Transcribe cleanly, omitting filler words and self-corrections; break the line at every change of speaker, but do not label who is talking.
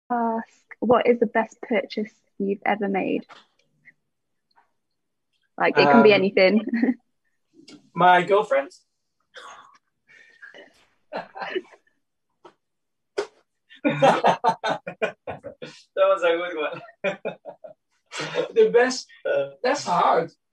Ask, what is the best purchase you've ever made? Like, it can be
Um,
anything.
my girlfriend. That was a good one. The best. That's hard.